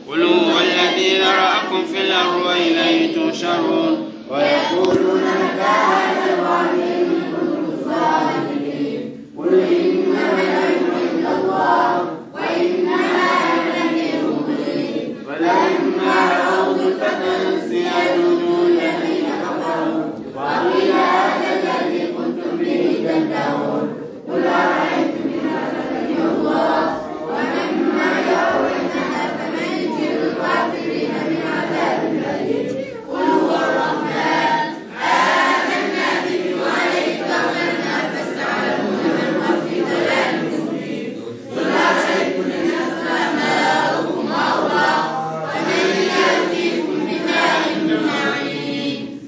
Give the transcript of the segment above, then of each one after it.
قل هو الذي ذرأكم في الأرض وإليه تحشرون ويقولون متى هذا الوعد إن كنتم صادقين قل إنما العلم عند الله وإنما أنا نذير مبين فلما رأوا زلفة سيئت وجوه الذين كفروا وقيل هذا الذي كنتم به تدعون قل أرأيتم إن أخذني الله ومما يعودنا فمن يجير الكافرين من عذاب أليم قل هو الرحمن آمنا به وعليه توكلنا فاستعلمون من هو في ضلال مبين قل أرأيتم إن أسماءكم الله فمن يأتيكم بماء معين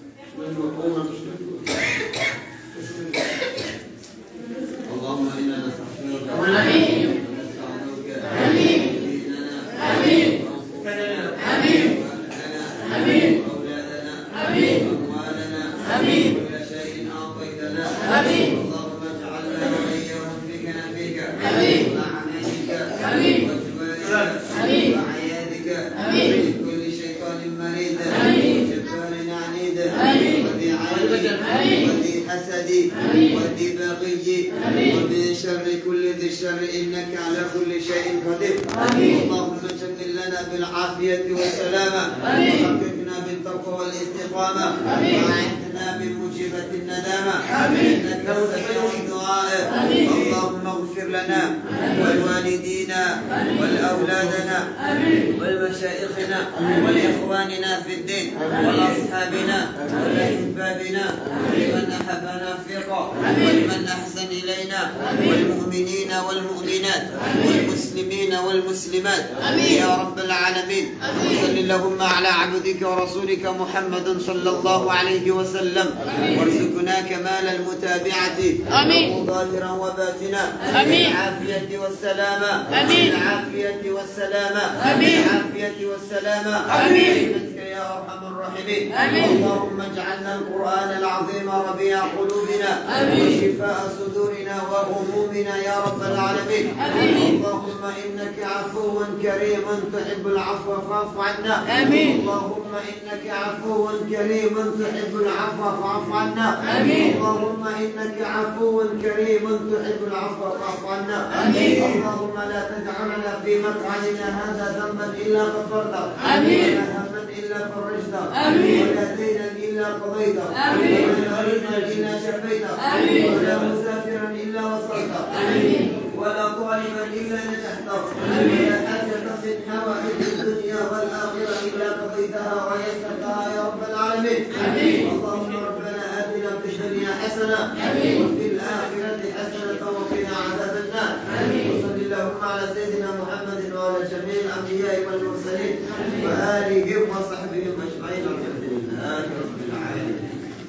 اللهم إنا نستغفرك آمين آمين آمين آمين آمين أولادنا آمين أموالنا آمين كل شيء أعطيتنا آمين اللهم اجعلنا وإياهم في كنفك آمين وأعنانك آمين وجوارك آمين وعيادك آمين من كل شيطان مريض آمين وجبار عنيد آمين وذي عين وذي حسد وذي بغي ومن شر كل ذي الشر إنك على كل شيء قدير اللهم جمل لنا بالعافية والسلامة وحققنا بالتقوى والاستقامة وأعدنا بموجبة الندامة إنك سميع الدعاء اللهم اغفر لنا ولوالدينا ولأولادنا ولمشايخنا ولإخواننا في الدين ولأصحابنا ولأحبابنا ولمن أحبنا فيقا ولمن أحسن إلينا والمؤمنين والمؤمنات والمسلمين والمسلمات يا رب العالمين وصل اللهم على عبدك ورسولك محمد صلى الله عليه وسلم وارزقنا كمال المتابعة ظاهرا وباطنا بالعافية والسلامة بالعافية والسلامة بالعافية والسلامة برحمتك يا أرحم الراحمين اللهم اجعلنا القرآن العظيم ربيع قلوبنا وشفاء صدورنا وهمومنا يا رب العالمين اللهم إنك عفو كريم تحب العفو فاعف عنا اللهم إنك عفو كريم تحب العفو فاعف عنا اللهم إنك عفو كريم تحب العفو فاعف عنا اللهم لا تجعلنا في مقعدنا هذا ذنبا إلا غفرته ولا هما إلا فرجته ولا دينا إلا قضيته ولا مريضا إلا شفيته ولا مسافرا إلا وصلته ولا طالبا إلا نجحته ولا حاجة من حوائج الدنيا والآخرة إلا قضيتها ويسرتها يا رب العالمين اللهم ربنا آتنا في الدنيا حسنة وفي الآخرة حسنة وقنا عذاب النار وصل اللهم على سيدنا محمد وعلى جميع الأنبياء والمرسلين وآلهم وصحبهم أجمعين والحمد لله رب العالمين.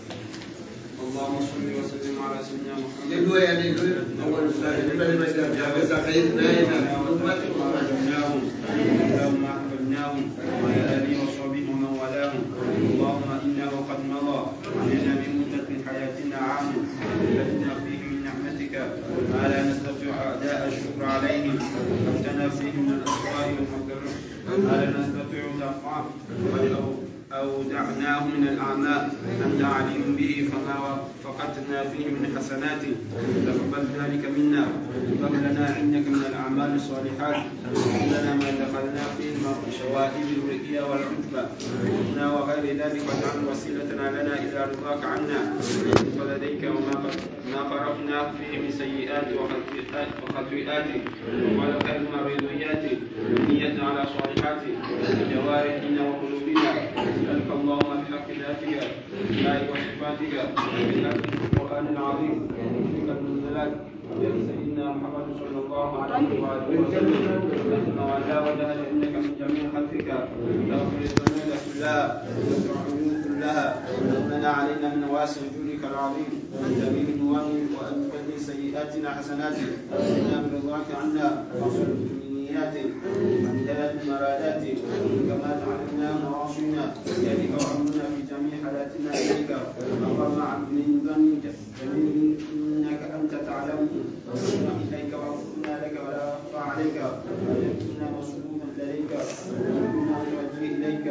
اللهم صل وسلم على سيدنا محمد. أول اللهم أحببناهم وعلى آله وصحبه ومن والاهم. اللهم إنه قد مضى علينا بمدة من حياتنا عام لنا فيه من نعمتك ما لا نستطيع أداء الشكر عليهم وابتنا فيه من الأسرار والمكروه ما لا نستطيع دفعه أودعناه من الأعمال أنت عليم به فما فقدنا فيه من حسنات تقبل ذلك منا وهب لنا عندك من الأعمال الصالحات لنا ما دخلنا فيه من شوائب الرئية والعتبة وغير ذلك واجعل وسيلتنا لنا إلى رضاك عنا ولديك وما فرقنا فيه من سيئات وخطيئات وقال خير مريضيات نية على صالحات جوارحنا وقلوبنا نسألك اللهم بحق ذاتك بأسمائك وصفاتك بحق القرآن العظيم بك المنزلات سيدنا محمد صلى الله عليه وسلم نحن وعلى ودهل إنك من جميع خلقك تغفر الذنوب كلها وتستر العيوب كلها ومنع علينا من واسع جودك العظيم تبين نوامي وأن تبدل سيئاتنا حسنات وأن برضاك عنا واصرف من ذات مرادات كما تعلمنا مواصينا ذلك وعملنا في جميع حالاتنا إليك اللهم من ظنك إنك أنت تعلم وصلنا إليك وغفرنا لك ولا أخفى عليك وجدنا مصلوبا لديك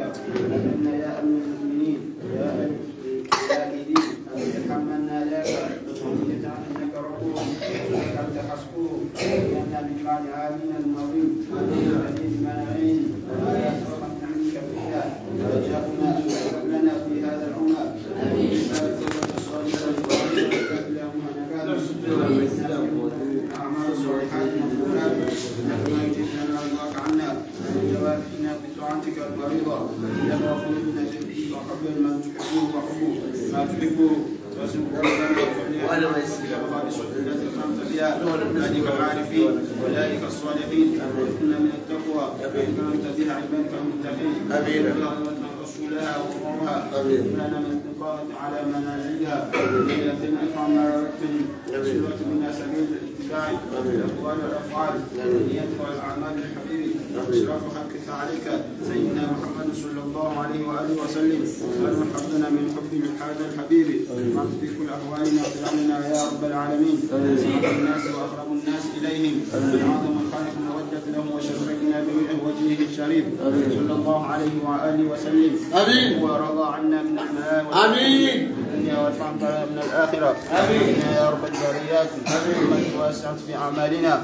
أمنا يا أمن المؤمنين يا الآبدين أن ترحمنا لك وأن إنك رؤوف إنك أنت حسبه لأن من بعد عامنا الماضين الذي منعين ولا ترحم منك فيها ورجاؤنا أن تغفر لنا في هذا العمر أعمال الصالحات مقبولات إنما يجب لنا رضاك عنا وجوابنا بطاعتك المريضة إنما وقلوبنا جديد وقبل ما تحبه وحبه ما تحبه وسبحانك وعلى ما يسلم خالص التي أكرمت بها أولئك العارفين أولئك الصالحين كنا من التقوى أكرمت بها عبادك المتقين رسولها وقومها لنا من الاتقاء على منازلها التي نفع ما ربنا رسولة منا سبيل الاتباع الأقوال والأفعال والنيات والأعمال الحبيب إشراف حقك عليك سيدنا محمد صلى الله عليه وآله وسلم وارحمنا من حب هذا الحبيب وانت في كل أهوالنا واغفر يا رب العالمين سيد الناس وأقرب الناس إليهم من أعظم الخالق مودة لهم وشرفنا بوجهه الشريف صلى الله عليه وآله وسلم آمين ورضى عنا من الحياة آمين الدنيا والفقر من الآخرة آمين يا رب البريات آمين واسعت في أعمالنا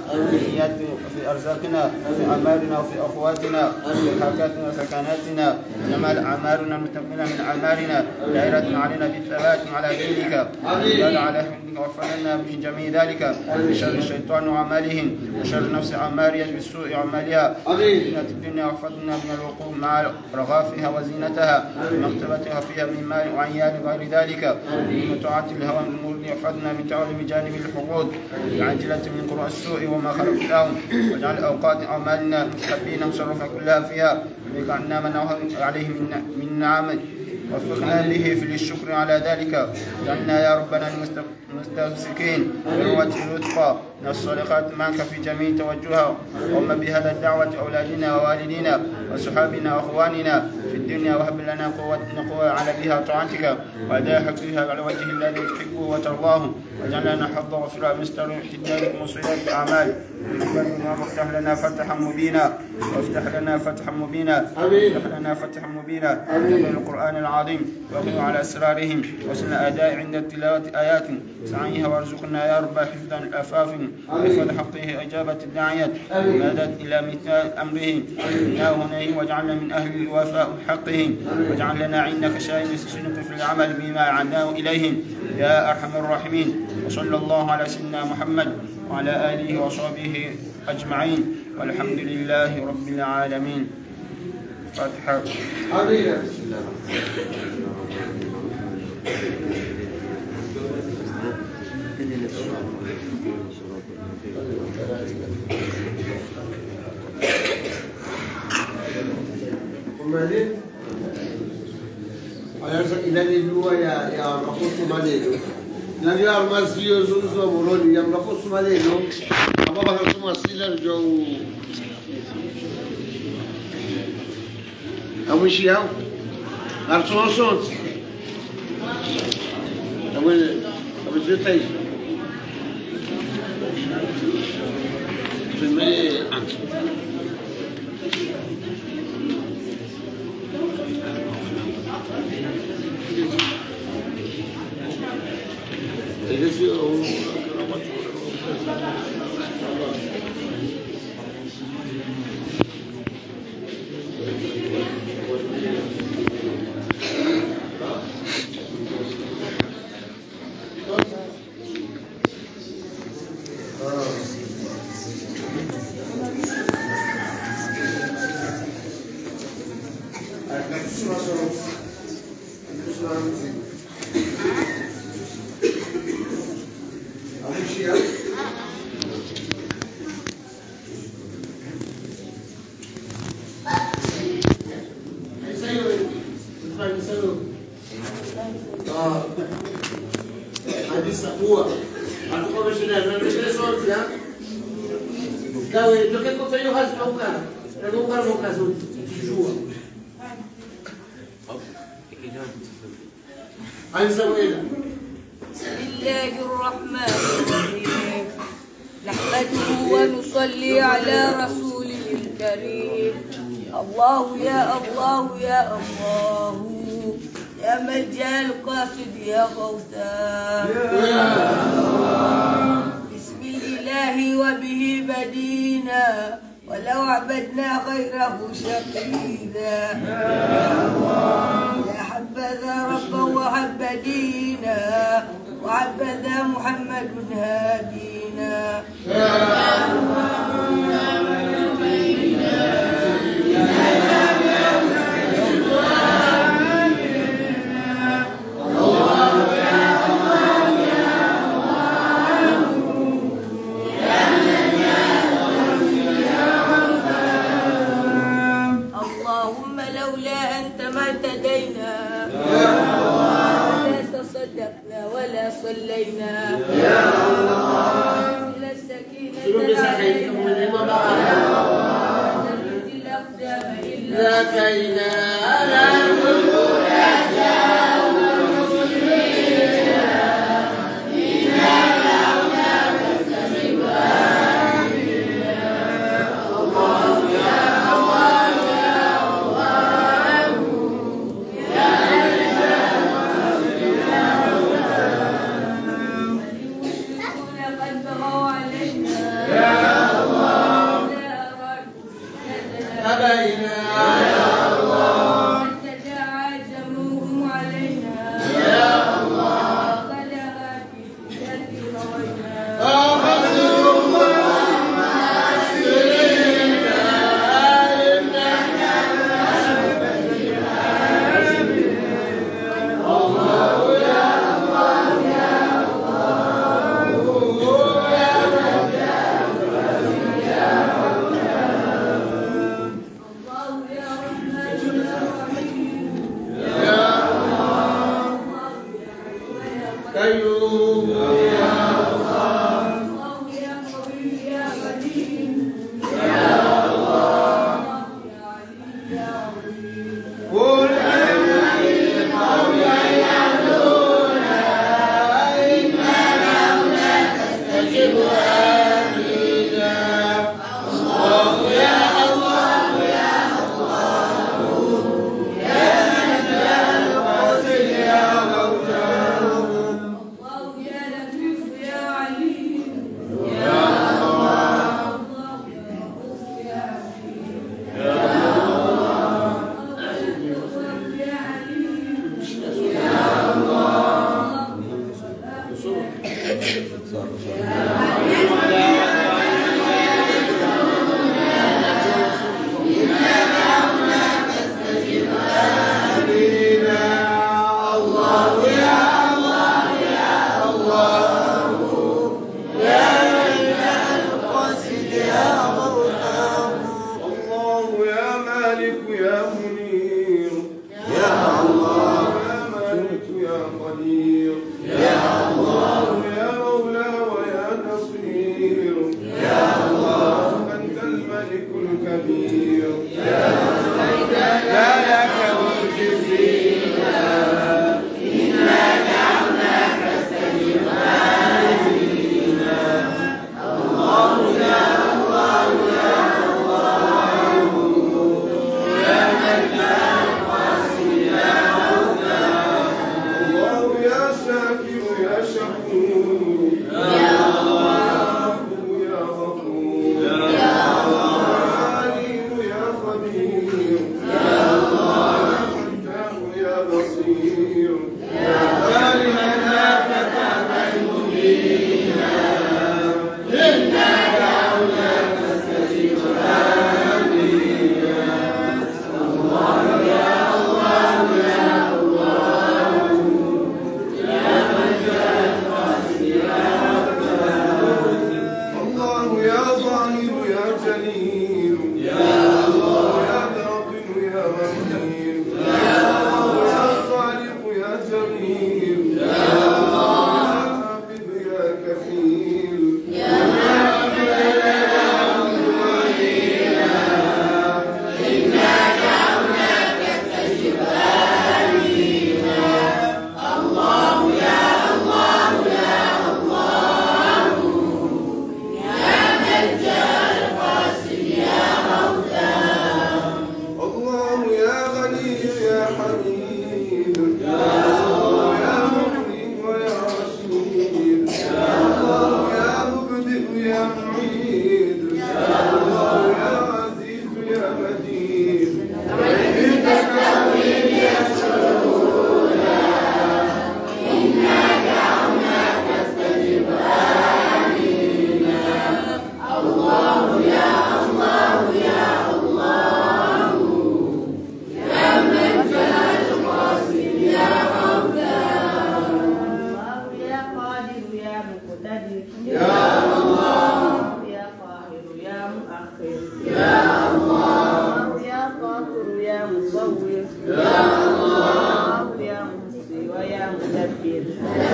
في أرزاقنا في أعمالنا وفي أخواتنا في حركاتنا وسكناتنا جمال أعمالنا المستقبلة من أعمالنا دائرة علينا بالثبات على دينك وقال على حمدك وفعلنا من جميع ذلك بشر الشيطان وأعمالهم وشر نفس أعمالها بالسوء أعمالها آمين الدنيا واحفظنا من الوقوف مع رغافها وزينتها ومكتبتها فيها من مال وعيال غير ذلك من طاعة الهوى من الأمور يحفظنا من تعالي بجانب الحقود العاجلة من قرى السوء وما خلق لهم واجعل أوقات أعمالنا مستحبين مصرفة كلها فيها وبك عنا من عليه من نعم وفقنا به في الشكر على ذلك جعلنا يا ربنا المستمسكين بقوة الوثقى من الصالحات معك في جميع توجهها وهم بهذا الدعوة أولادنا ووالدينا وصحابنا وأخواننا في الدنيا وهب لنا قوة نقوى على بها طاعتك وأداء حقها على وجه الذي تحبه وترضاه واجعلنا حظ وفراء مستر احتجاجك مصيرات الأعمال وافتح لنا فتحا مبينا وافتح لنا فتحا مبينا وافتح لنا فتحا مبينا من القرآن العظيم وقنا على أسرارهم وسنا أداء عند التلاوة آيات سعيها وارزقنا يا رب حفظا الأفاف وحفظ حقه إجابة الداعية ومدد إلى مثال أمره إنه هنيه واجعلنا من أهل الوفاء حقهم واجعل لنا عندك شاهد سنك في العمل بما عناه إليهم يا أرحم الراحمين وصلى الله على سيدنا محمد وعلى آله وصحبه أجمعين والحمد لله رب العالمين. فاتحة. آمين. Kembali, ayah sekali dua ya aku Somalilo. Nanti armas dia susu boroni yang aku Somalilo. Apa bahasa Somaliland jauh. Kamu siapa? Arsoson. Kamu jutai. Primero antes. بسم الله الرحمن الرحيم نحمده ونصلي على رسوله الكريم. الله يا الله يا الله يا ملجأ القاصد يا غوثا. بسم الإله وبه بدينا ولو عبدنا غيره شقينا. يا حبذا ربا وعبدينا وعبذا محمد هادينا. اللهم لولا أنت ما اهتدينا ولا تصدقنا ولا صلينا. يا الله إلى السكينة نرد الأقدام إلا كينا. الله يا محصي ويا مدبر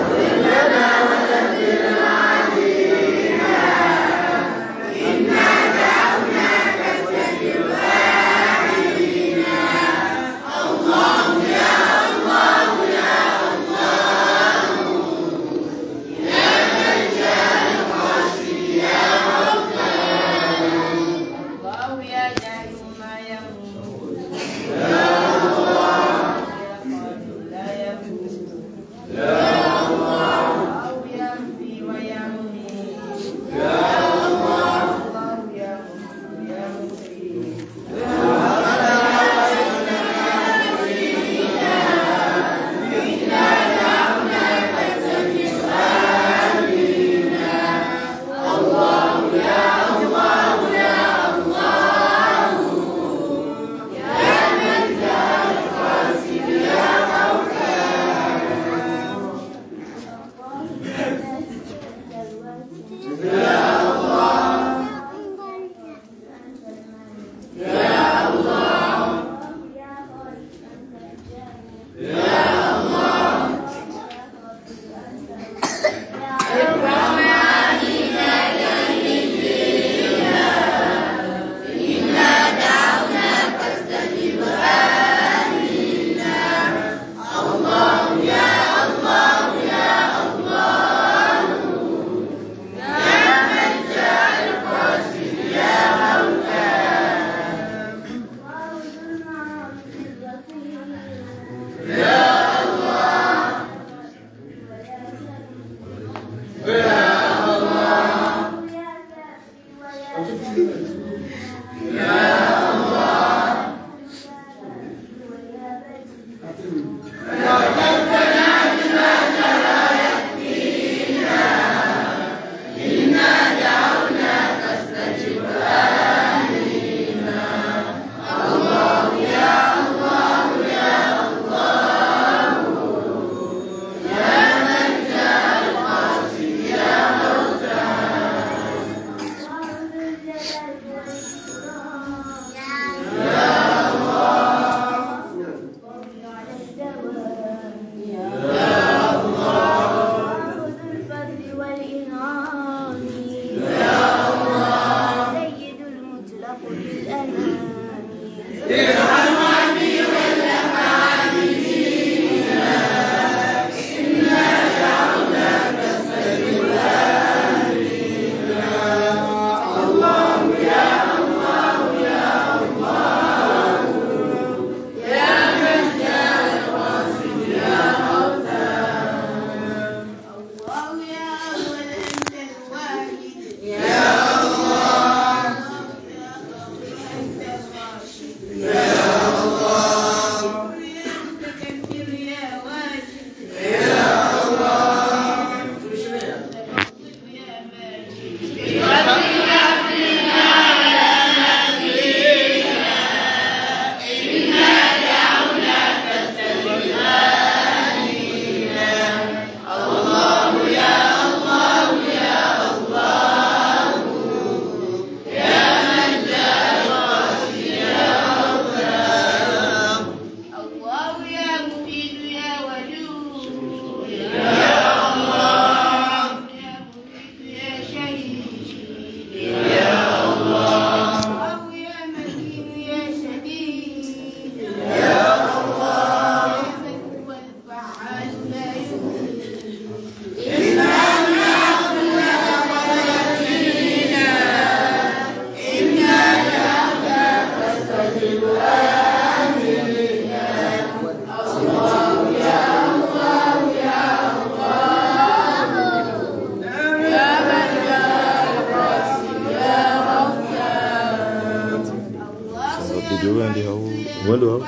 Waduh.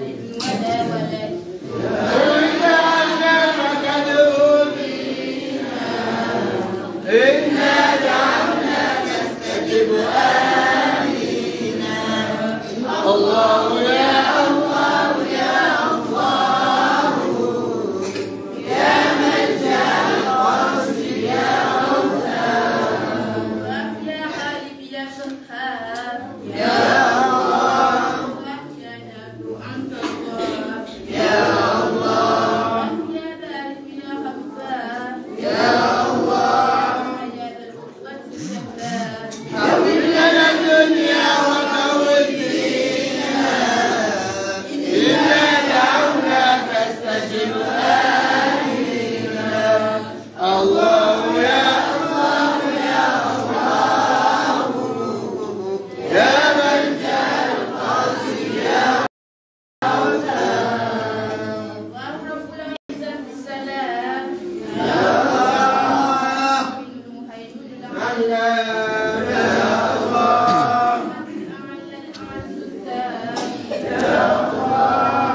الإثم ولا ولد إنا دعوناك استجب آمنا الله يا الله يا الله يا ملجأ القصد يا رب يا حالب يا سبحان يا الله يا نافع أنت الله يا الله يا بارك يا غفار يا الله يا ذا القوة الجبار حول لنا الدنيا وحول ديننا إنا دعوناك استجب آمنا الله يا الله يا الله يا ملجأ القصد يا الله رب العزة السلام الله المهيمن الله العليم يا الله الأعلى الأعز الدائم يا الله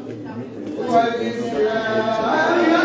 والإسلام يا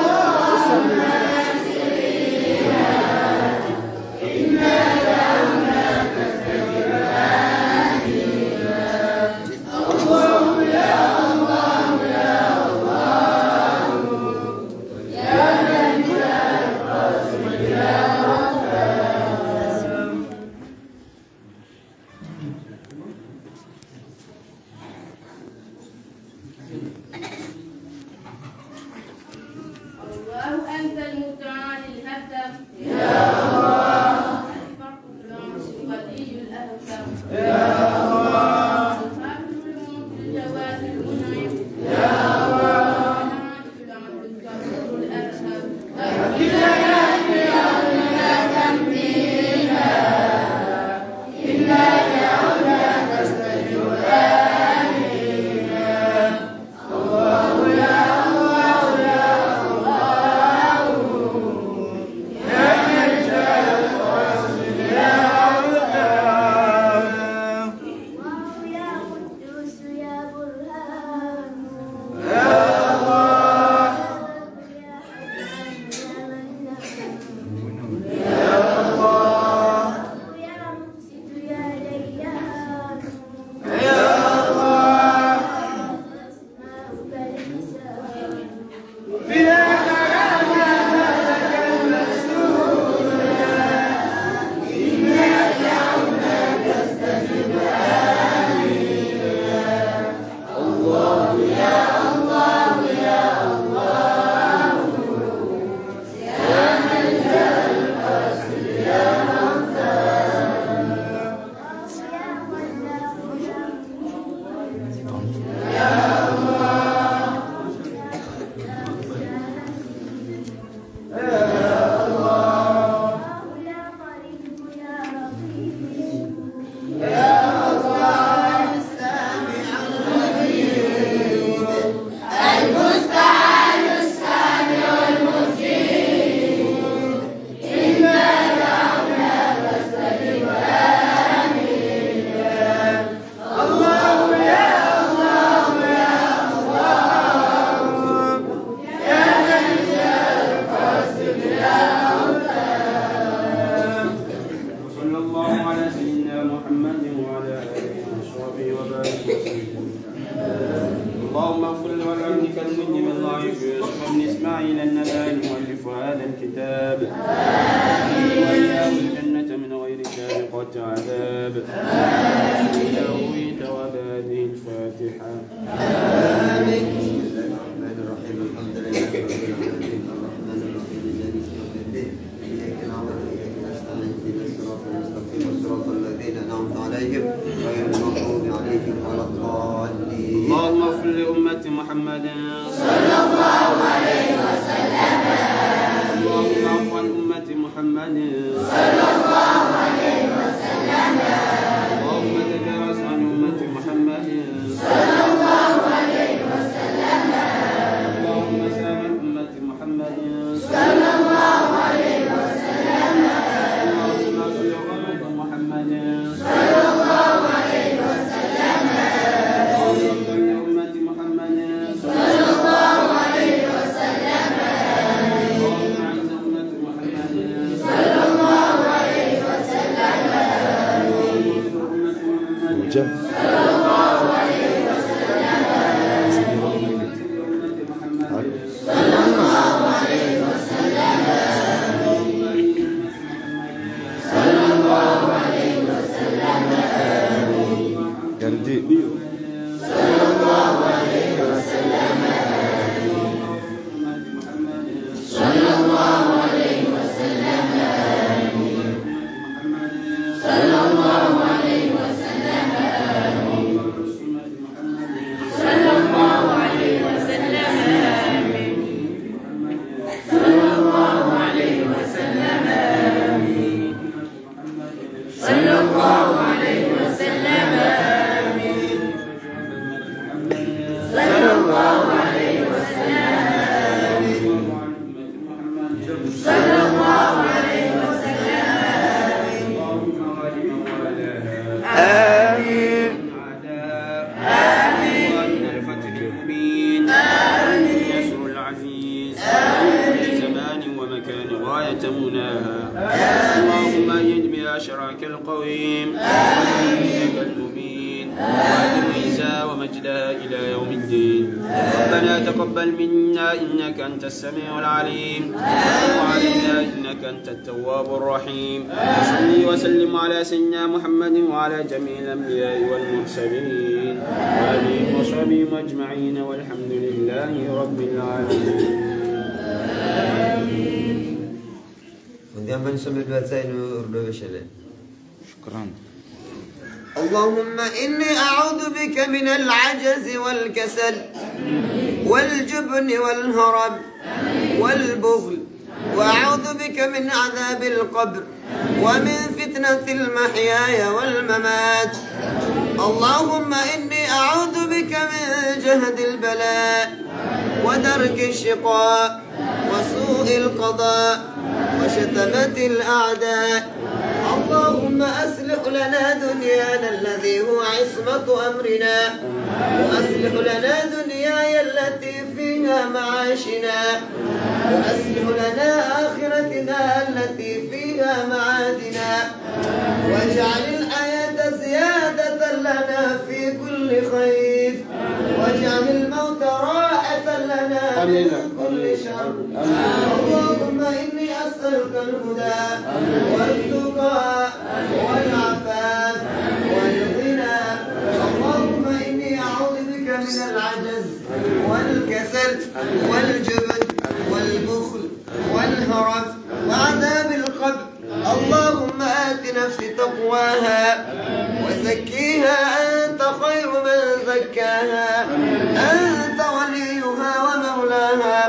الله أنت المتعال الهدف يا الله الفرق الرأس ولي الأهتم يا الله الخالق الموت الجواد المنعم يا الله العارف العبد الكبير الأرهب كلا يا تنبيها إنا دعوناك استجب آمنا الله يا الله يا الله يا ملجأ القصد يا الله الله يا قدوس يا برهان يا الله يا حنان يا منان يا الله يا مقسط يا ديان يا الله أسماؤك الحسان بلا كلام لك المسؤول إنا دعوناك استجب آمنا الله يا الله يا الله يا ملجأ القصد يا غفار يا خلاق يا يا الله يا الله يا قريب يا رقيب يا الله السامع الرقيب المستعان السامع المجيب إنا دعوناك استجب آمنا الله يا الله يا الله يا ملجأ القصد يا غفار وصلى الله على سيدنا محمد وعلى آله وصحبه وبارك وسلم. اللهم اغفر لولدك المنجم الضعيف يوسف بن اسماعيل النباني مؤلف هذا الكتاب وإياه الجنة من غير سابقة عذاب آمين وبهذه الفاتحة. بسم الله الرحمن الرحيم الحمد لله رب العالمين الرحمن الرحيم مالك يوم الدين إياك نعبد وإياك نستعين اهدنا الصراط المستقيم صراط الذين أنعمت عليهم غير المغضوب عليهم ولا الضالين اللهم اغفر لأمة محمد صلى الله عليه وسلم اللهم اعف عن أمة محمد صلى الله عليه وسلم اللهم تجاوز عن أمة محمد صلى الله عليه وسلم اللهم سامح أمة محمد صلى الله عليه وسلم اللهم اغفر لأمة محمد صلى الله عليه وسلم اللهم اغفر لأمة ربنا تقبل منا إنك أنت السميع العليم وتب علينا إنك أنت التواب الرحيم. وصل وسلم على سيدنا محمد وعلى جميع الأنبياء والمرسلين وآله وصحبه أجمعين والحمد لله رب العالمين. Kemudian sambil baca ini urdu bersyalah. شكرا. اللهم إني أعوذ بك من العجز والكسل والجبن والهرم والبخل وأعوذ بك من عذاب القبر ومن فتنة المحيا والممات. اللهم إني أعوذ بك من جهد البلاء ودرك الشقاء وسوء القضاء وشتمة الأعداء. اللهم أصلح لنا دنيانا الذي هو عصمة أمرنا وأصلح لنا دنياي التي فيها معاشنا وأصلح لنا آخرتنا التي فيها معادنا واجعل الحياة زيادة لنا في كل خير واجعل الموت راحة لنا من كل شر. اللهم إني أسألك الهدى والتقى والعفاف والغنى. اللهم إني أعوذ بك من العجز والكسل والجبن والبخل والهرم وعذاب القبر. اللهم آت نفسي تقواها وزكيها أنت خير من زكاها أنت وليها ومولاها.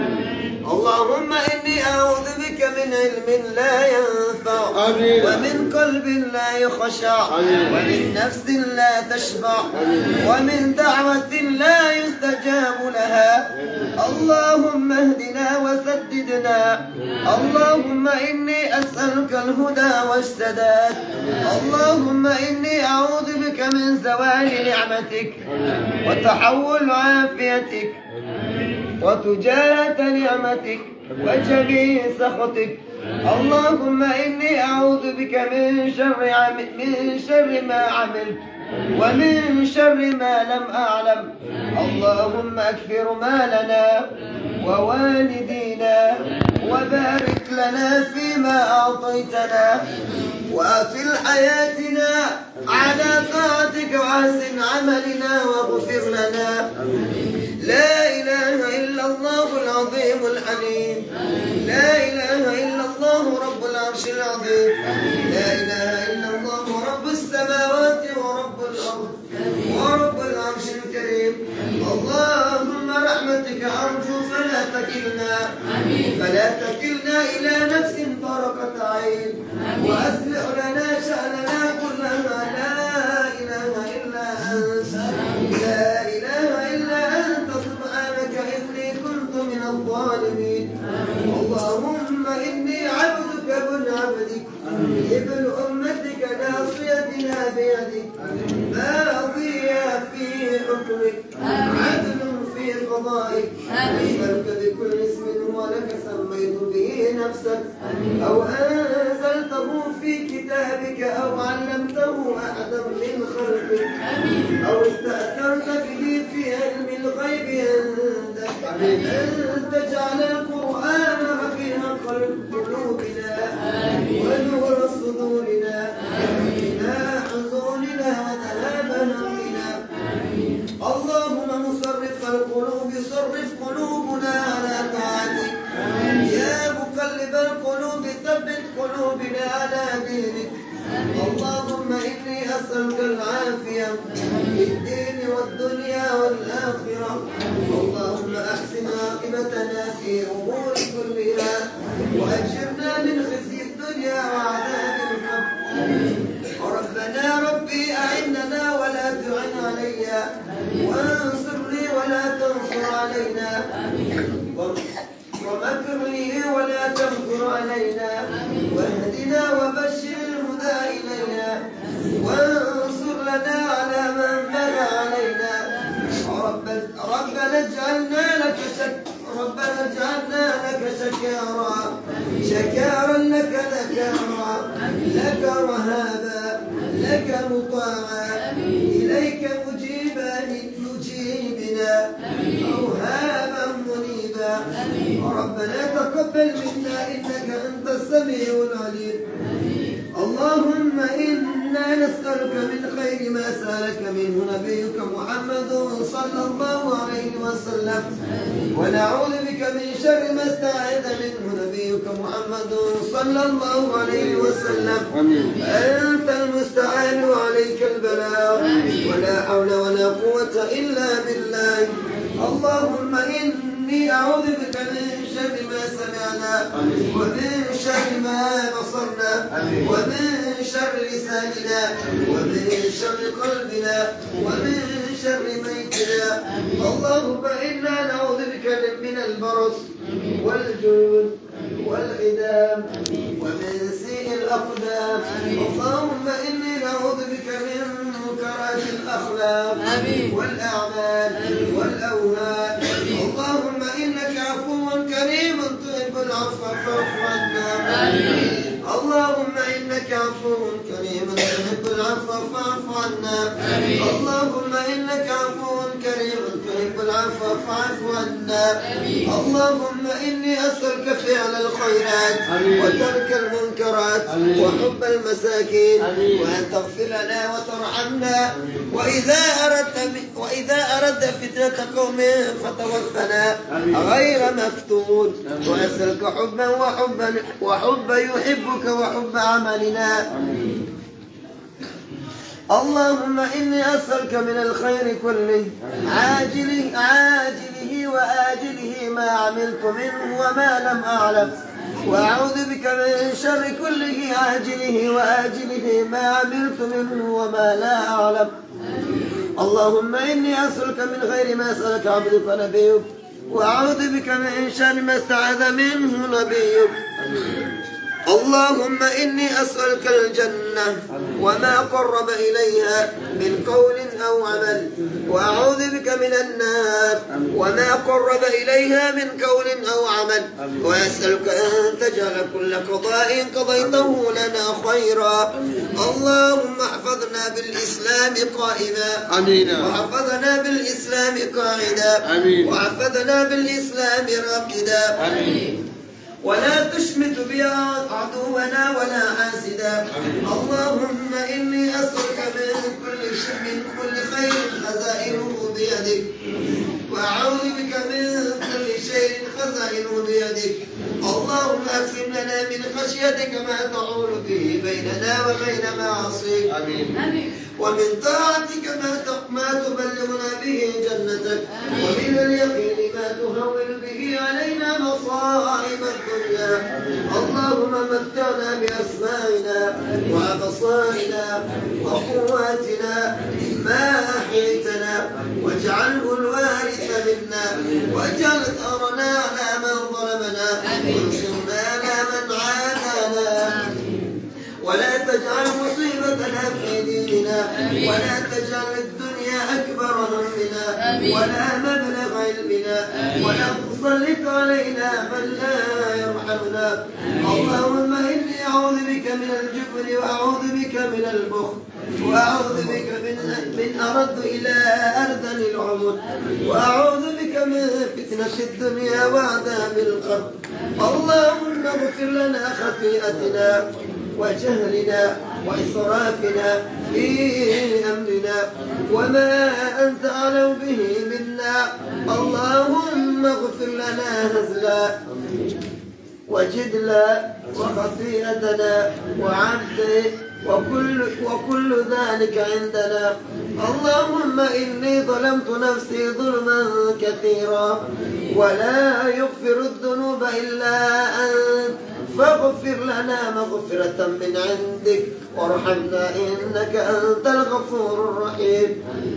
اللهم إني أعوذ بك من علم لا ينفع ومن قلب لا يخشع ومن نفس لا تشبع ومن دعوة لا يستجاب لها. اللهم اهدنا وسددنا. اللهم إني أسألك الهدى والسداد. اللهم إني أعوذ بك من زوال نعمتك وتحول عافيتك وتجاهة نعمتك وجميع سخطك. اللهم إني أعوذ بك من شر ما عملت ومن شر ما لم أعلم. اللهم أكثر مالنا ووالدينا وبارك لنا فيما أعطيتنا وأطل حياتنا على طاعتك وأحسن عملنا واغفر لنا. لا إله إلا الله العظيم الحليم. لا إله إلا الله رب العرش العظيم. لا إله إلا الله رب السماوات ورب الأرض ورب العرش الكريم. اللهم رحمتك أرجو فلا تكلنا إلى نفس طرفة عين وأصلح لنا شأننا كلها. لا إله إلا أنت. لا إله إلا أنت سبحانك إني كنت من الظالمين. اللهم إني عبدك ابن عبدك ابن أمتك ناصيتنا بيدك ماضية في حكمك عدل في قضائك. أسألك بكل اسم هو لك سميت به نفسك أو أنزلته في كتابك أو علمته أحدا من خلقك أو استأثرت به في علم الغيب عندك أن تجعل القرآن ربيع قلوبنا ونور صدورنا وقنا حزوننا وذهاب همنا. اللهم مصرف القلوب صرف قلوبنا على طاعتك. يا مقلب القلوب ثبت قلوبنا على دينك. اللهم إني أسألك العافية في الدين والدنيا والآخرة. اللهم أحسن عاقبتنا في أمور كلها وأجرنا من خزي الدنيا وعذاب القبر. ربنا ربي أعننا ولا تعن علي وانصرني ولا تنصر علينا ومكر لي ولا تمكر علينا واهدنا وبشر الهدى إلينا وانصر لنا على من بغى علينا. ربنا اجعلنا لك شكارا لك ذكارا لك رهابا لك مطاعا إليك مجيبنا ربنا تقبل منا إنك أنت السميع العليم. اللهم إنا نسألك من خير ما سألك منه نبيك محمد صلى الله عليه وسلم، ونعوذ بك من شر ما استعاذ منه نبيك محمد صلى الله عليه وسلم. أنت المستعان وعليك البلاغ، ولا حول ولا قوة إلا بالله. اللهم إني أعوذ بك من شر ما سمعنا، ومن شر ما بصرنا، ومن شر لساننا، ومن شر قلبنا، ومن شر ميتنا. اللهم إنا نعوذ بك من البرص والجنون والإدام ومن سيء الأقدام. اللهم إني نعوذ بك من منكرات الأخلاق والأعمال والأوهام. اللهم إنك عفو كريم تحب العفو فاعف عنا. اللهم إنك عفو كريم تحب العفو فاعف عنا. اللهم إنك عفو كريم تحب العفو فاعف عنا. اللهم إني أسألك فعل الخيرات وترك المنكرات وحب المساكين، وأن تغفر لنا وترحمنا، وإذا أردت فتنة قوم فتوفنا غير مفتون. وأسألك حبا وحب يحبك وحب عملنا. اللهم إني أسألك من الخير كله عاجله وآجله ما عملت منه وما لم أعلم، وأعوذ بك من شر كله عاجله وآجله ما عملت منه وما لا أعلم. اللهم إني أسألك من خير ما سألك عبدك نبيك، وأعوذ بك من شر ما استعاذ منه نبيك. اللهم إني أسألك الجنة وما قرب إليها من قول أو عمل، وأعوذ بك من النار وما قرب إليها من قول أو عمل، وأسألك أن تجعل كل قضاء قضيته لنا خيرا. اللهم احفظنا بالإسلام قائما، وحفظنا بالإسلام قاعدا، وحفظنا بالإسلام راقدا، ولا تشمت بها عدونا ولا حاسدا. اللهم إني أسألك من كل خير خزائنه بيدك، وأعوذ بك من كل شيء خزائنه بيدك. اللهم اقسم لنا من خشيتك ما تحول به بيننا وبين معاصيك، ومن طاعتك ما تبلغنا به جنتك، ومن اليقين ما تهون به علينا مصائب الدنيا. اللهم متعنا بأسمائنا وأبصارنا وقواتنا ما أحييتنا، واجعله الوارث منا، واجعل ثأرنا على من ظلمنا، وانصرنا على من عادانا، ولا تجعل مصيبتنا في ديننا، ولا تجعل الدنيا أكبر همنا ولا مبلغ علمنا، ولا تسلط علينا من لا يرحمنا. اللهم إني أعوذ بك من الجبن، وأعوذ بك من البخل، وأعوذ بك من أرد إلى أرذل العمر، وأعوذ بك من فتنة الدنيا وعذاب القبر. اللهم اغفر لنا خطيئتنا وجهلنا وإسرافنا في أمرنا وما أنت أعلم به منا. اللهم اغفر لنا هزلا وجدلا وخطيئتنا وعبد وكل ذلك عندنا. اللهم إني ظلمت نفسي ظلما كثيرا، ولا يغفر الذنوب إلا أنت، فاغفر لنا مغفرة من عندك وارحمنا إنك أنت الغفور الرحيم.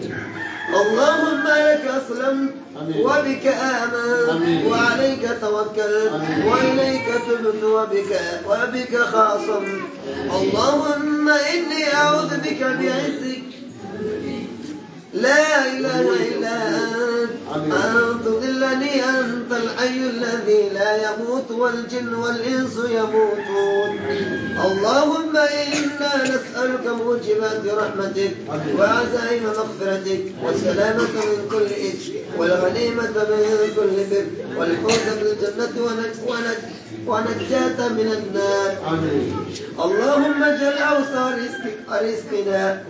اللهم لك أسلمت وبك آمنت وعليك توكلت وإليك تبت وبك خاصمت. اللهم إني أعوذ بك بعزك لا إله إلا أنت أن تضلني أنت الحي الذي لا يموت والجن والإنس يموتون. اللهم إنا نسألك موجبات رحمتك وعزائم مغفرتك والسلامة من كل إثم والغنيمة من كل بر والفوز بالجنة ونجاة من النار. اللهم اجعل أوصى رزقنا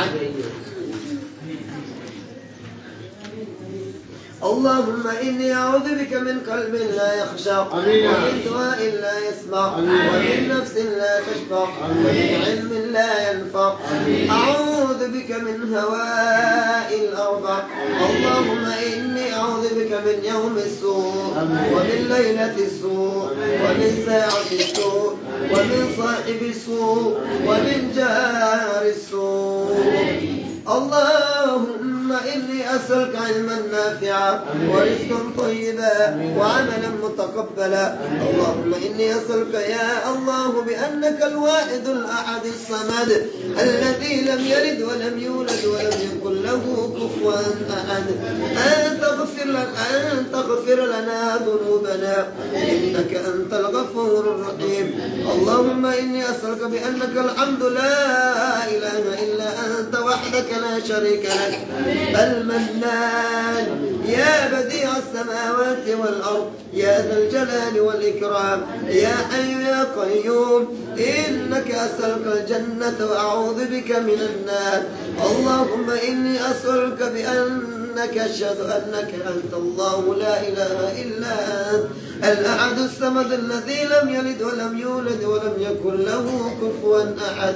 اللهم إني أعوذ بك من قلب لا يخشع ومن دعاء لا يسمع ومن نفس لا تشبع ومن علم لا ينفع. أعوذ بك من هواء الأربع. اللهم إني أعوذ بك من يوم السوء ومن ليلة السوء ومن ساعة السوء ومن صاحب السوء ومن جار السوء. اللهم إني أسألك علما نافعا ورزقا طيبا وعملا متقبلا. اللهم إني أسألك يا الله بأنك الواحد الأحد الصمد الذي لم يلد ولم يولد ولم يكن له كفوا أحد أن تغفر لنا ذنوبنا إنك أنت الغفور الرحيم. اللهم إني أسألك بأنك الحمد لا إله إلا أنت وحدك لا شريك لك المنان يا بديع السماوات والأرض يا ذا الجلال والإكرام يا حي يا قيوم إنك أسألك الجنة وأعوذ بك من النار. اللهم إني أسألك بأنك أشهد أنك أنت الله لا إله إلا أنت الأحد الصمد الذي لم يلد ولم يولد ولم يكن له كفوا أحد.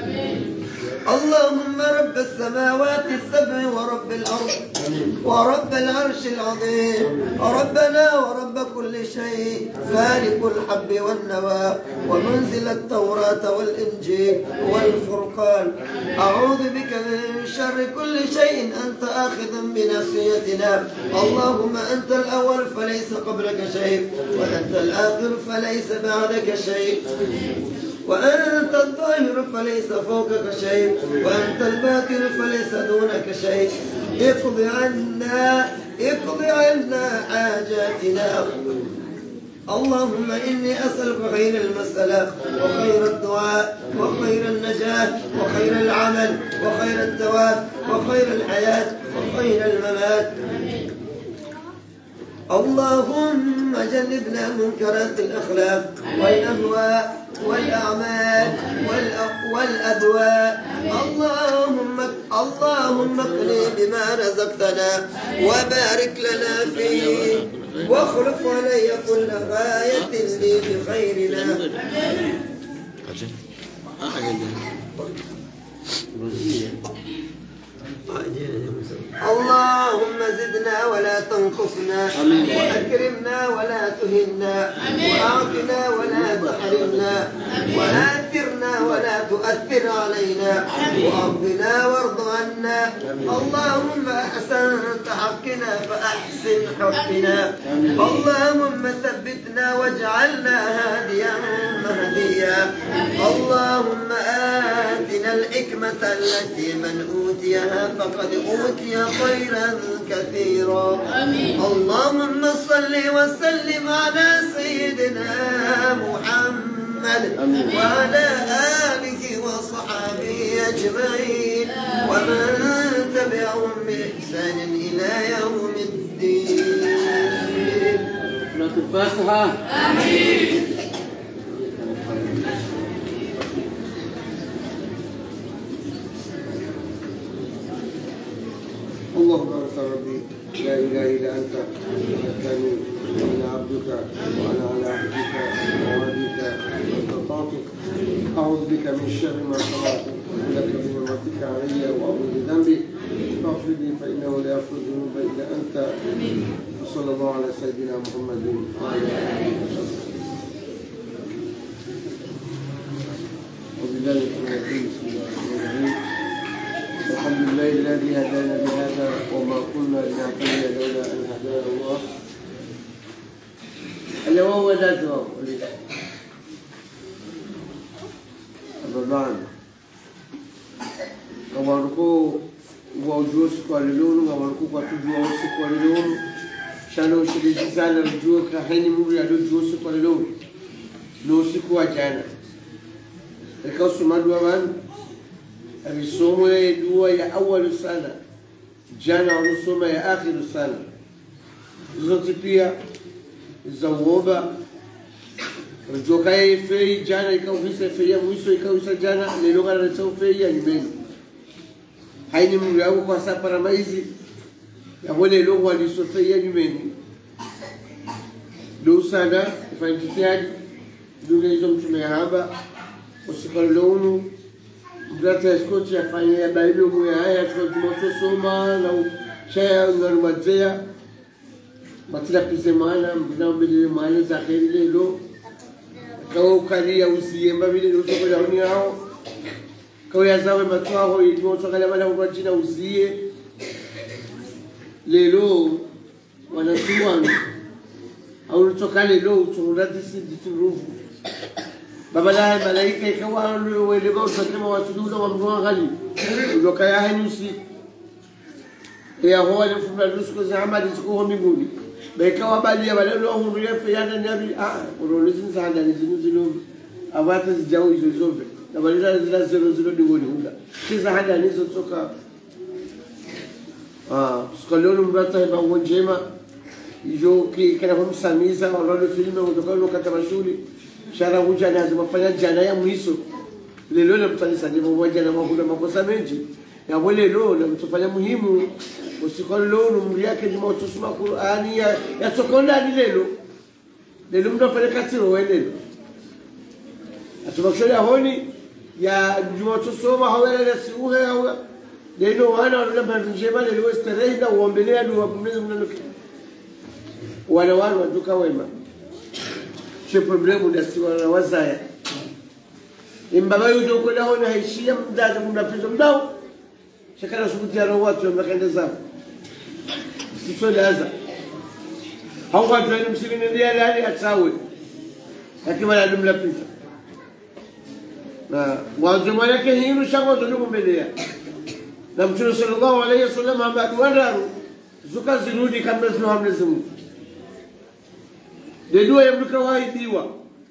اللهم رب السماوات السبع ورب الأرض ورب العرش العظيم ربنا ورب كل شيء فالق الحب والنوى ومنزل التوراة والإنجيل والفرقان. أعوذ بك من شر كل شيء أنت آخذ بناصيتنا. اللهم أنت الأول فليس قبلك شيء وأنت الآخر فليس بعدك شيء وأنت الظاهر فليس فوقك شيء وأنت الباطن فليس دونك شيء. اقض عنا حاجاتنا. اللهم إني أسألك خير المسألة وخير الدعاء وخير النجاة وخير العمل وخير الثواب وخير الحياة وخير الممات. اللهم جنبنا منكرات الأخلاق والأهواء والأعمال والأدواء. اللهم اقني بما رزقتنا وبارك لنا فيه واخلف علي كل غاية لي بخيرنا. اللهم زدنا ولا تنقصنا وأكرمنا ولا تهنا وأعطنا ولا تحرمنا وآثرنا ولا تؤثر علينا وأرضنا وارض عنا. اللهم أحسنت حقنا فأحسن حقنا. اللهم ثبتنا واجعلنا هاديا مهديا. اللهم آتنا الحكمة التي من أوتيها فقد أوتي خيرا كثيرا. اللهم صل وسلم على سيدنا محمد وعلى آله وصحبه أجمعين ومن تبعهم بإحسان إلى يوم الدين. الفاتحة. آمين. اللهم انت ربي لا اله الا انت مكاني وانا عبدك وانا على عهدك ووعدك واستطعتك. اعوذ بك من شر ما صنعت لك بنعمتك علي واعوذ بذنبي فاغفر لي فانه لا يغفر الذنوب الا انت. وصلى الله على سيدنا محمد وعلى اله وصحبه. وبالله التوفيق. بسم الله الرحمن الرحيم. الحمد لله الذي هدانا بهذا وما كنا لنهتدي لولا ان هدانا الله. اللي هو ده الجواب. أما بعد غواركو وجوس كواليلون غواركو كواتجوس كواليلون shano shiriki sana rujua kaheni muri ya rujua siku wa leo no siku wa jana ikawa sumadua wanu alisomo ya dua ya awalu sana jana walusoma ya akhiru sana zote pia za uoba rujua kaya ifei jana ikawa hisa ifei ya mwiso ikawa hisa jana lelonga na retao ifei ya nyumeni haini muri ya kwa sapara maizi ya wale longo walisofei ya nyumeni do sana ifanyitiadi dule hizo mtume haba usikalonu mbrata ya skoti ya fanya ya bailu mwe haya tukajumoto soma na shaya ungarumadzea matila pise maana mbina mbili maana za kheri lelo kawa ukalia usiemba vile usoko ya uni hao kawa ya zawe matuaho imoto kala wala urajina uzie lelo wanasuwana au kutoka lelo utunradisi dituruvu babala malaika ikawa wale usema wasujuda wa mwangali ndoka ya hanusi ya huwa alifunga rusuku za amali ziko mbinguni baikawa bali ya wale roho mrefu yana nabi urolizini sana nizinu avata zijao hizo zote na wale zile zero digoni huda kiza hada nizo toka skolonu mbrata ba wonjema hiyo kana kumsamiza wale filmu kutokana kata mashuli shara huja lazima fanya jana ya mwiso lelo na mtanisa ni mmoja na mahula makosa mengi ya wale leo na mtufanya muhimu usikolo numri yake ni mtusoma Qur'ani ya sokonda ni lelo mtafanya katiro wele atubashole honi ya jumatusoma hawele siuhe au lelo wana wala banjema lelo istarehe uombelea ndio wapumeze mnanuki wale waduka wema che problemu da siwana wazaya imbaba yudo kwenda hona haishia mdaza mnapita mdao shakana sukutia roho watu wamekenda zao sio laza hao watu ni msikini ndiye hali atawe lakini wala mnapita na wazima yake hiyo shangao ndio kumbelea na Mtume sallallahu alayhi wasallam ambaye wadaru zuka zirudi kama zino Mwenyezi Mungu nedua ya mluka waidiwa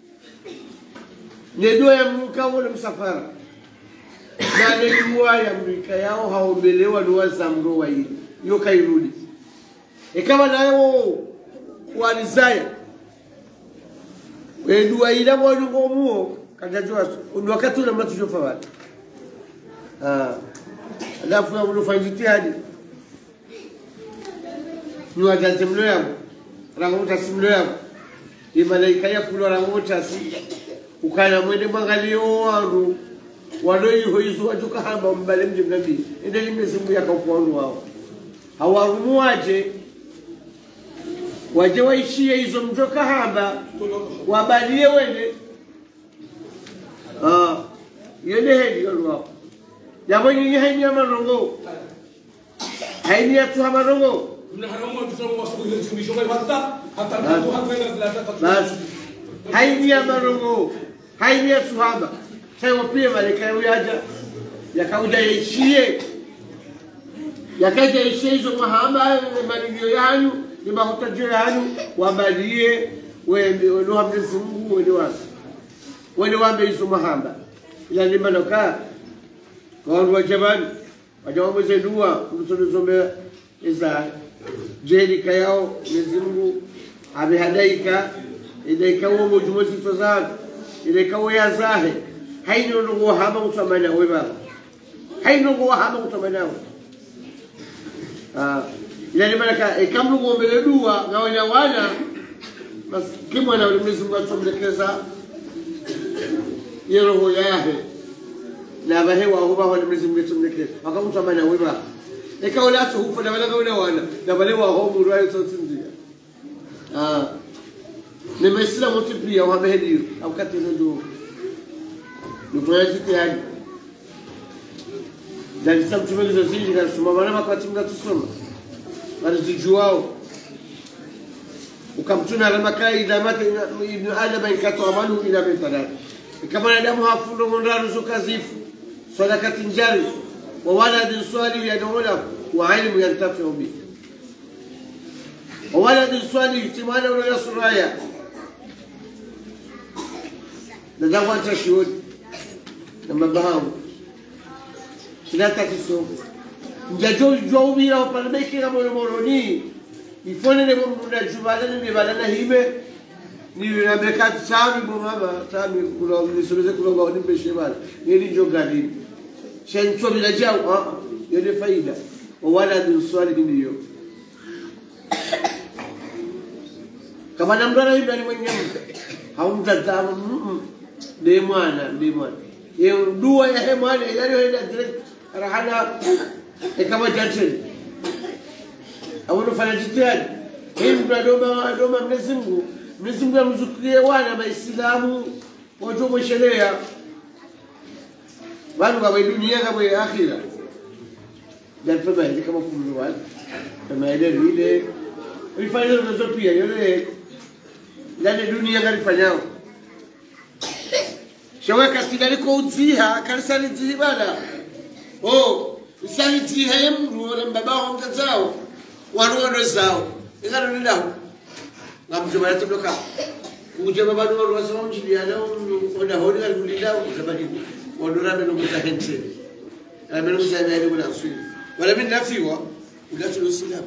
nedua ya mluka wale msafara na nedua ya mluka yao haombelewa dua za mroa hili hiyo kairudi ikawa nayo walizaya nedua ila mwana ngomuo kajajua ndio wakati ule mtu jofa alafu ya mlufanyiti hadi ni wajaze mlo yao ranguta simlo yao imalaika ya kula ranguta si ukana mwende mangalio wangu waloi hoizo wajuka hamba mbale mje nabii ndio limezimu ya kauponu wao hawarumuaje waje waishie hizo mtoka hamba wabalie wende yende hedi wao jambo nyinyi haini ya marongo haini ya tu marongo haini ya marongo haini ya suhaba sawa pia malaika yaja yakauja ishie yakaja ishie hizo mahaba malingio yanu ni mahutajio yanu wabalie wende Mwenyezi Mungu wende wambe hizo mahaba ila ni manoka kwa wajabani wajawamu zedua mtulizombea iza jerika yao Mwenyezi Mungu amehadaika ilaika huo mujumuzi tozak ilaika huo ya zahe haino nungu wahama utamana weba haino nungu wahama utamana ila ni manaka ikamlu kuombele dua na wana kimwa na Mwenyezi Mungu atumlekeza yeroho yahe na bahewa huba wale Mwenyezi Mungu atumlekeza akamtamana weba ikawa la tuhufa na wala kauna wana na wale wa homu ruayo sotinzia ni mesela mutipia wa mehdi au kati ndo nufanya tayari dan samtumeni zo zili na suma wana makati mga tusoma walizijuao ukamtuna ramakai ila mata ibn adam ikatu amalu ila bithalat kama nadamu hafundo mondaru zukazifu sadakati njari wa walad salih yad'u lahu wa ilmu yantafi'u bihi وولد صالح احتمالا ولا سرايا لذا وانت شهود لما بهاو ثلاثة كسو نجاجو جوبي لو بالميكي رامو موروني يفوني نبون نجوبالنا نبالنا هيمه نيجي نبكات سامي بوما سامي كلو نسوي كلو غادي بشيبال يلي جو غادي شن شو بيلاجاو يلي فايدة وولد صالح نيو كمان نمرنا يبني من يوم هم تدام ديمان يوم دوا يا همان يجري هنا درك رحنا كمان جالسين أولو فنجتان هم دوما منزمو مزكية وانا ما إسلامه وجو مشلية وانو قبل الدنيا قبل آخرة جال فما هذي كمان كل واحد فما هذي اللي الفايدة الرزقية يقول لأن الدنيا غير فناو شوية كاستيلاري كود فيها كارسالي تزيبانا سالي تزيها يمرو ولما تزاو وانو نزاو يقالوا لله ngam jumala tuloka ujaba badu wasallam jibiyana ona hodi alhamdulillah uzabani wadura meno mutahente meno mutahente wala asili wala min nafiwa wala tulislam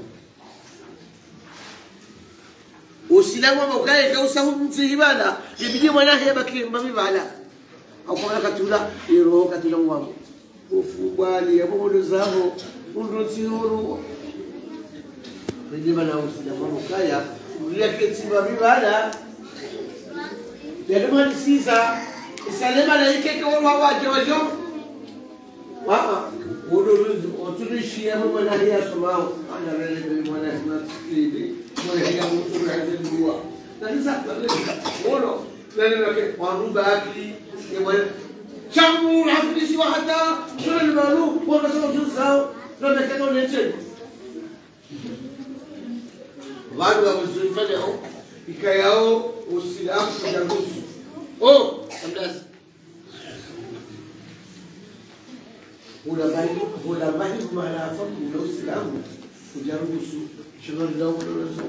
usilamu maukae kausahu mzihibala ibidi mwana heba kimba mibala au kwa katula iro katula wangu ufubali yabo modozavo undotiro ndibana usilamu maukae Dia ketiba bibala Yaduma nisiza Isalema na ike kwa wawaje wajo Otulishia mwana hiya somao Ana rele mwana hina tikili Mwana hiya muturu hajeli duwa Na nisa Ono Nene nake waruba aki Shamu hafilisi wa hata Shuna limalu Waka sama tuzao Nome kano neche Wadu wamezifanya ikayao usilamu kujaruhusu. Amdazi. Unabali maana famu na usilamu kujaruhusu. Shughuli zao ndio.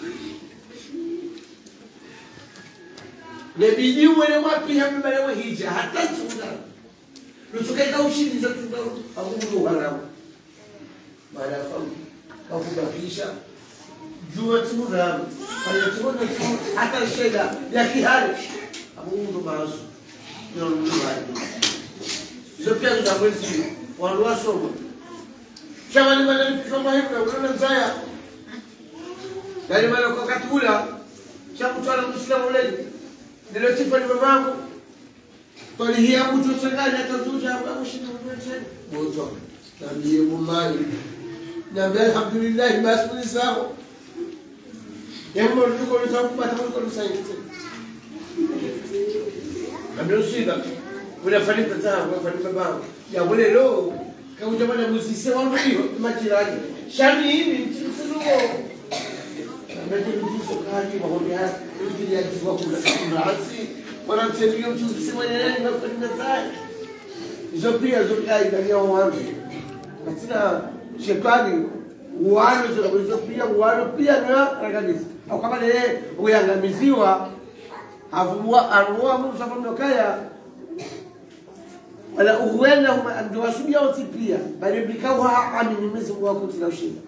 Nebidi wale wapi hapa leo hija hata tuna. Nusukaika ushindi za tunao au haramu. Maana famu au kubakisha jua tumuram pale tuone hata shida ya kihali amundu maasu ndio ndio zopia za mwezi walwa somo kama ni mali kama hivi unaona zaya yani mali kwa katula chapu twala muislamu leo ndio tipa ni mamangu tulihia mtu changanya tatuja hapo mshindo mwenyewe bozo na ndiye mumali na alhamdulillah basi sawa Yambo tuko nisakupata huko nisaidie. Ameusiba. Unafanya tazama, unafanya baba. Ya wale leo kama jamani muzisi wangu hiyo majirani. Shani hivi msunugo. Ambaye ndizo kaji mahoni haya ili yajiwa kula mrazi. Wana msevio msusi mwenyewe nafanya tazama. Hizo pia zokai ndani ya wangu. Katika shetani uwano hizo pia uwano pia na rakadisi. Au kama yeye uyangamiziwa avua arua Musa famnokaya wala uwena ndio wasubia utipia bali bikawa amini Mwenyezi Mungu wako tunashinda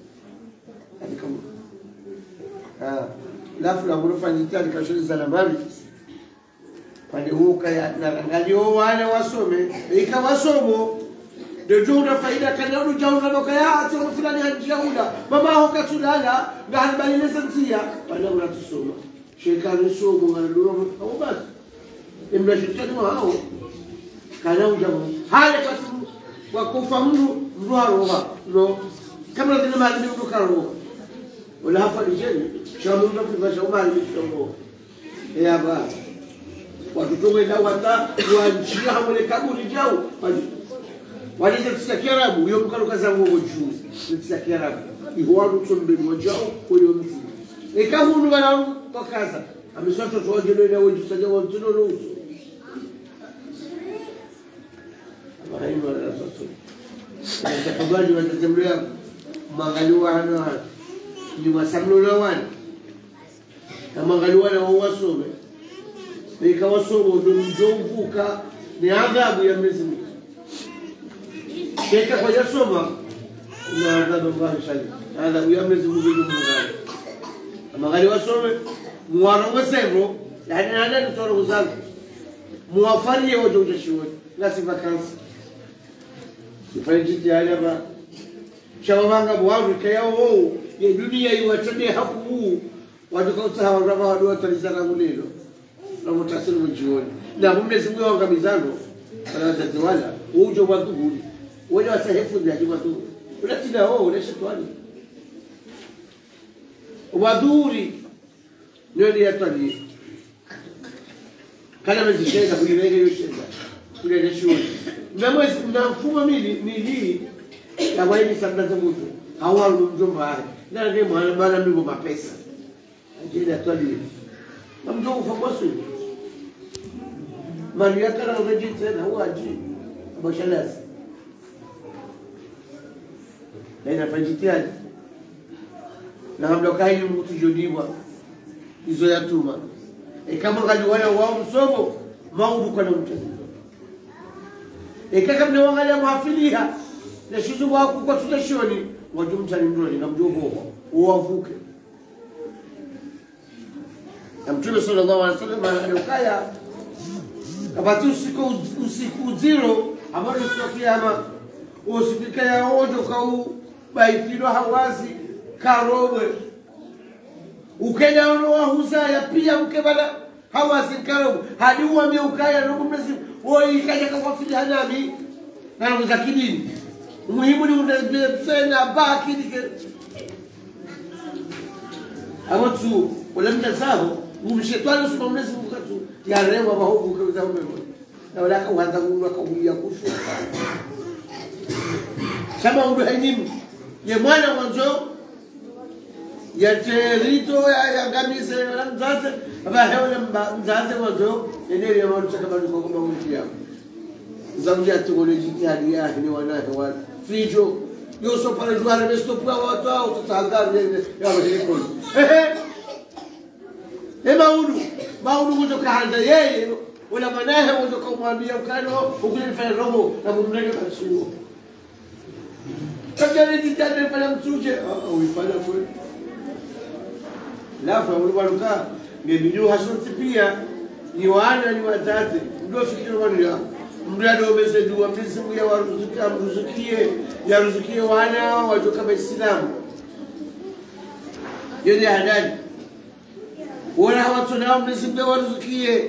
katika lafu la ghorofa nyitani kashoni za nambari pale huko na ngalio wale wasome ikawa somo ndio una faida kana unajauna nokaya ati fulani hajaula mama hoka tulala ngani bali lesensia wala unatusoma shekani somo ngalio au basi imrashitani wao kana ujamu hale katu wakufa mtu roha no kama ndio mali ndio karo wala hapa dijeni shamu ndio kwa shauri ndio ya ba watutoe na wata kuanjia wale kaburi jao waliza tusakirabu yo mkaruka za ngo juu tusakirabu ihwaru tumbe mojao kule mti ikahunu bana tokaza ameshato tuwajelo ile wewe tusaje wa mtuno nusu abaini wala sasa ndio watatembelea mangalio hana ni wasamlo wana kama ngaliwana wasome ikawasoma ndio mjomvuka ni adhabu ya Mwenyezi Mungu keka kwa yasoma na adhabu mbaya sana adhabu ya Mwenyezi Mungu ndio mngani kama ngali wasome muwarongo sebo yani nanda tutoro uzangu muwafanyie wote utashuhudia ngasi vakansi ifanye jitihada ba shawanga bwaru kayao ya dunia iwatende haku watu kauta hawaraba wadu watalizana mulelo na mutasiri mjioni na Mwenyezi Mungu wangamizano kana tatiwala ujo waduguli wale wasahefu ndio watu unatina wao unashitwani waduri ndio yatani kana mzishega kulirege yoshenda kulirege shule na mwezi na mfumo ni hii ya waini sabda za mtu hawa mjomba wake na ndio mwana mimi kwa pesa ajili atwali na mjomba ufakosu mali yake na ureje tena huwa aji abashalasi na inafanyitiani na hamdokai mtu jodiwa hizo yatuma kama ngaliwana wao msomo maudu kwa mtu kama ni wangalia muafiliha na shizu wako kwa tutashoni wajumta ni mdoni na mjogo uwavuke na Mtume sallallahu alaihi wasallam alikaya kabati usiku zero ambapo sio ama usipika ya ojo kau baifilo hawazi karobe ukenda unoa huzaya pia mkebala hawazi karobe hadi uambie ukaya na Mwenyezi woi kaja kwa fili hanami na mzakidini muhimu ni unatenda baki dike awatu wala mtazao umshetani usoma Mwenyezi Mungu katu ya rewa bahuku kwa zamu na wala kaanza kuya kushu kama ndio hainimu ye mwana mwanzo ya terito ya ngamise na mzazi abaheole mzazi mwanzo eneo ya mwanzo kama ndio kwa mwanzo yao zamja tukole jitihadi yake ni wanae wa fijo yoso pale juara besto kwa watu hao tutangana ya wajiko maudu kutoka handa yeye wala manahe kutoka kumwambia ukano ukilifanya roho na kumnega kasuo kama jitihadi pale mtuje au ifanya kweli lafa ulibaruka ngebiju hasunti pia ni wana ni wazazi ndio fikiri wao mradi umezedua Mwenyezi Mungu ya waruzukie wana watu kama Uislamu yeye hadani wala watu nao Mwenyezi Mungu waruzukie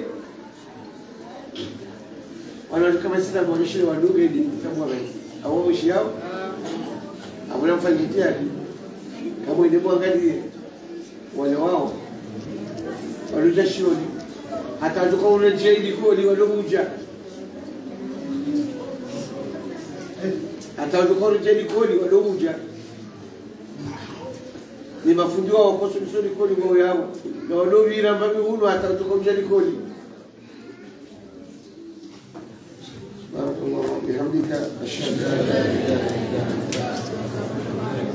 wana kama Uislamu wanaishi wadogo hivi kama wao au mshi yao au mfanyitia kama ndio angalie wale wao walujashoni hata tukao unajeidi kodi waliokuja hata tukao jeidi kodi waliokuja ni mafundio wao kwa suluhisho kodi wao yao na waliovira mbabi huno hata tukao jeidi kodi subhanallah bihamdika ashhadu an la ilaha illa anta astaghfiruka wa atubu ilaik